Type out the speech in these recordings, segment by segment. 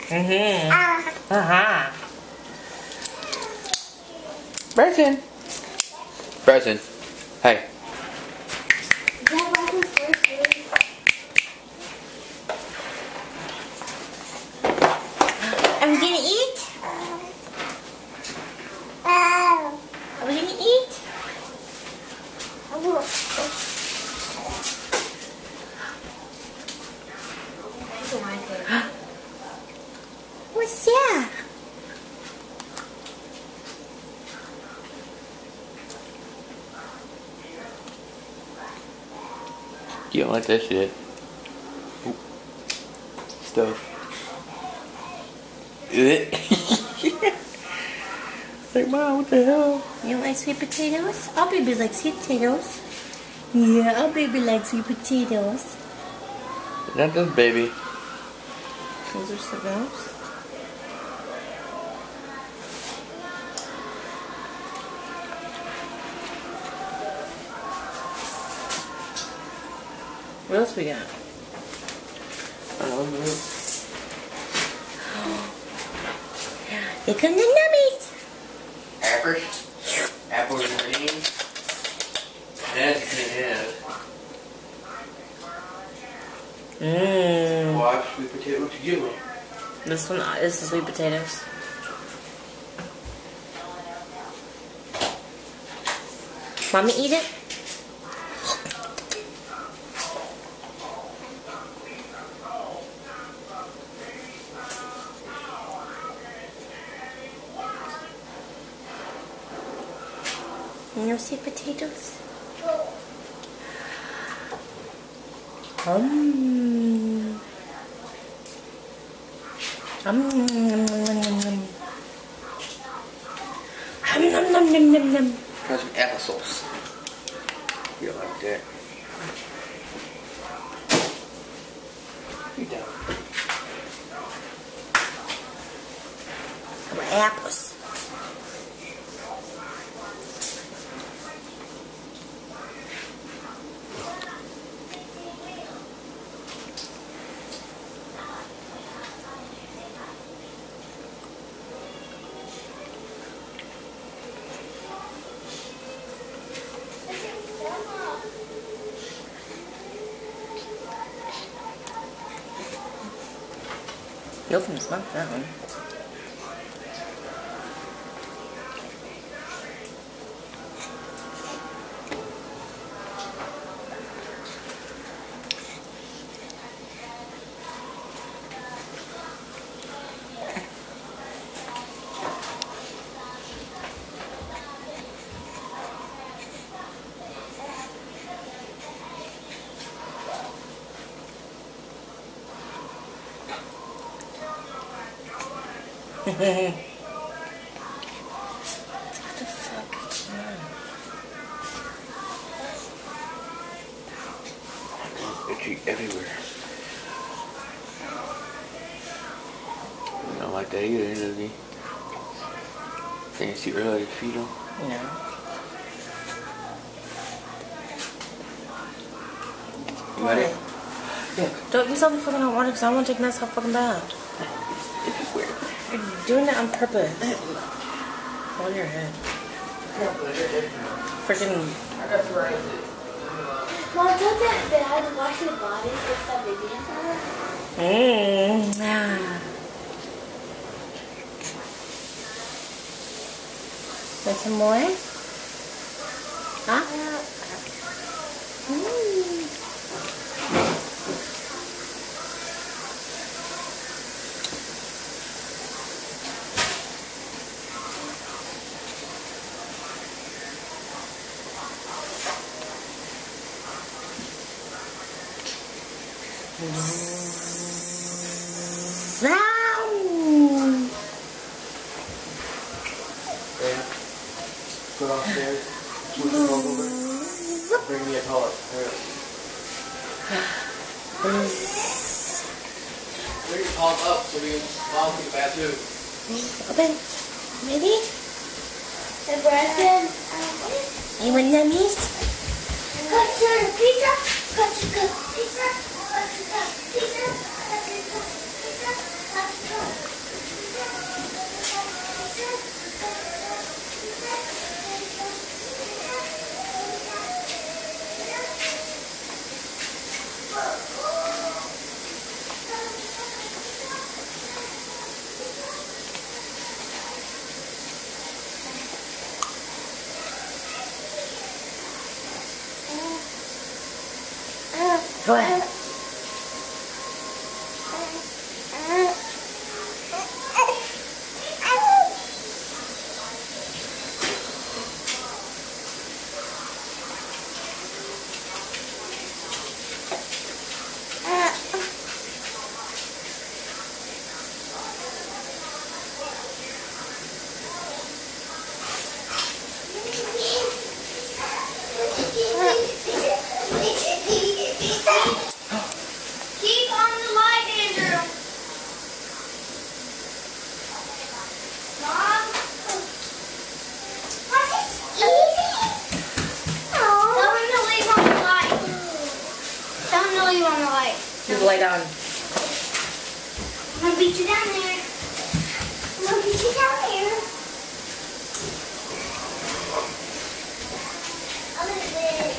Bryson. Bryson. Hey. Are we gonna eat? Are we gonna eat? What's that? You don't like that shit. Ooh. Stuff. Like, Mom, what the hell? You don't like sweet potatoes? All babies like sweet potatoes. Yeah, all baby likes sweet potatoes. Not this baby. Those are cigars. What else we got? Here come the nubbies. Apples. Apples and greens. That's good. Watch sweet potato. What you get me? This one is the sweet potatoes. Mommy, eat it. No sweet potatoes. Try some applesauce. You don't like that. You don't. Some apples. You open his mouth that one. What the fuck is going on? Itchy everywhere. You don't like that either, does he? Think it's too early to feed him? No. You got it? Yeah. Don't use all the fucking hot water because I don't want to take mess so fucking bad. You're doing it on purpose. On your head. Freaking. Mom, don't that bad wash your body with that baby in Want some more? Huh? Go downstairs, switch the phone over, bring me a pellet. Bring your palm up so we can palm to the bathroom. Open. Ready? And Brandon, You want nummies? cut your pizza, cut your pizza, cut your pizza, cut your pizza, cut your pizza. Go ahead. Keep on the light, Andrew. Mom? Was it easy? Oh. Tell him to leave on the light. Tell him to leave on the light. Leave the light on. I'm gonna beat you down there. I'm gonna beat you down there. A little bit.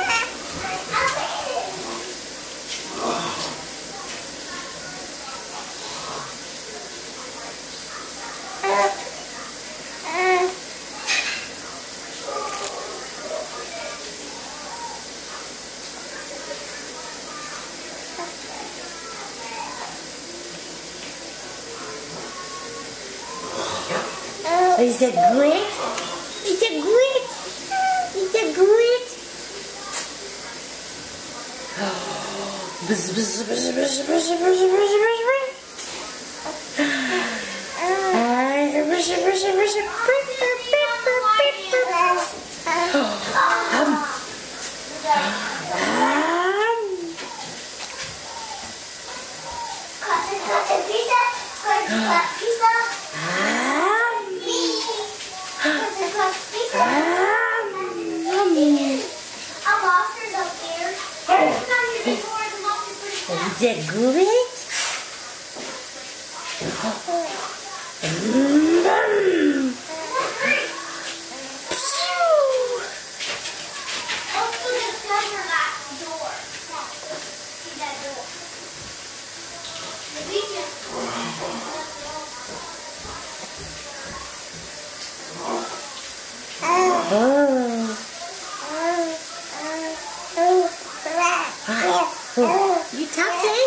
Is it good? Is it good? Is it good? Buzz, buzz, buzz, buzz, buzz, buzz, buzz, buzz, buzz. Buzz, buzz, buzz, Is it good? You talking?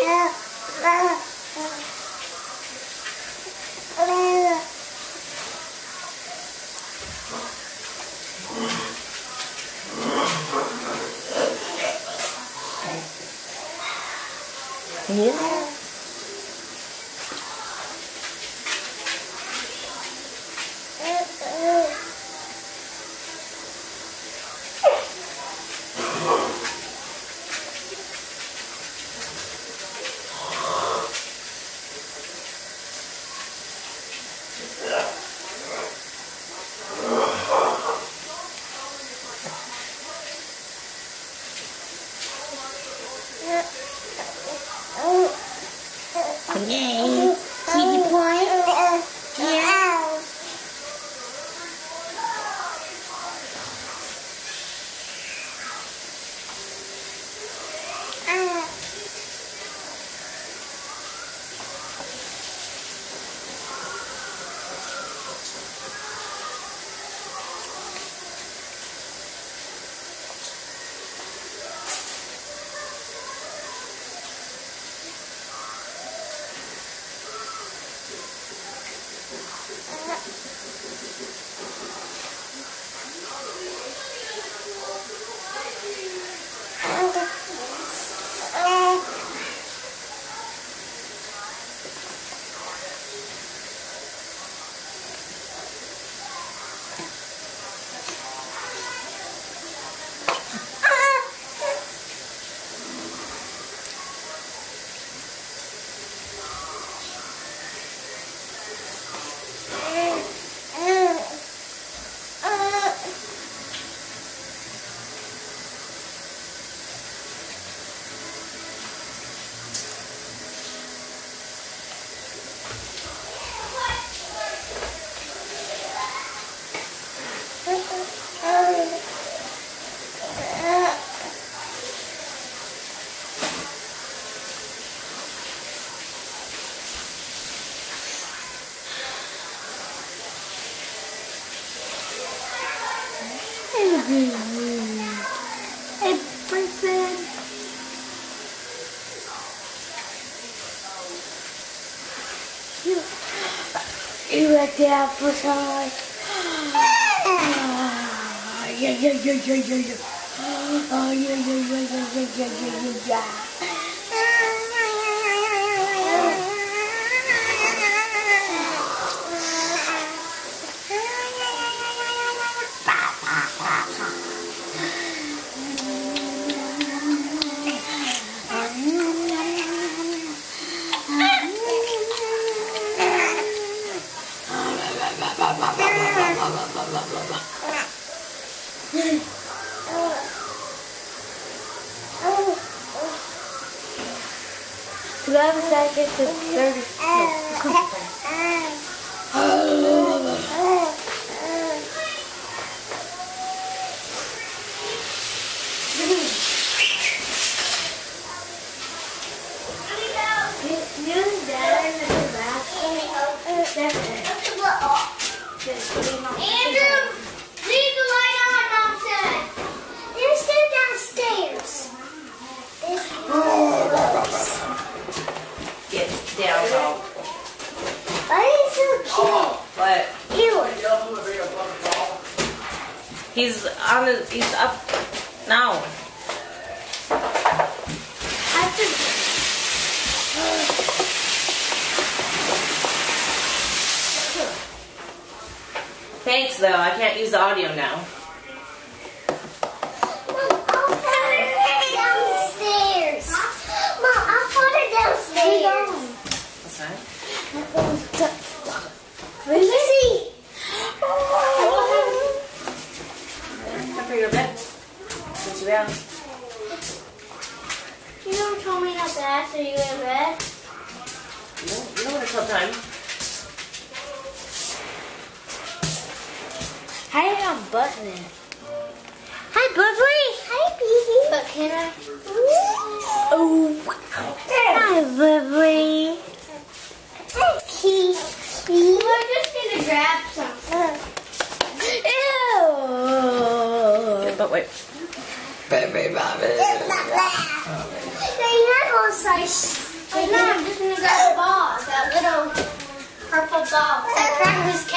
Yeah. Yay, kitty boy. Yeah. You like the applesauce? Yeah, yeah, yeah, yeah, yeah, yeah. Oh, yeah, yeah, yeah, yeah, yeah, yeah, yeah, yeah. Do I have a second to 30? Andrew, leave the light on, Mom said. They're still downstairs. Get down, dog. Why are you so cute? What? Ew. He's up now. Thanks, though. I can't use the audio now. Mom, I'll put her downstairs. Mom, I'll put her downstairs. What's that? Really? Time for your bed. Since you're down. You never told me not to ask her you in bed. You know when it's time. How do you unbutton it? Hi, Bubbly. Hi, baby. But can I? Oh. Hi, Bubbly. Hi, Kiki. We're just gonna grab something. Ew. Yeah, but wait. Baby, baby. No, you're not going to slice. Oh, no, I'm just gonna grab a ball. That little purple ball. That cracked his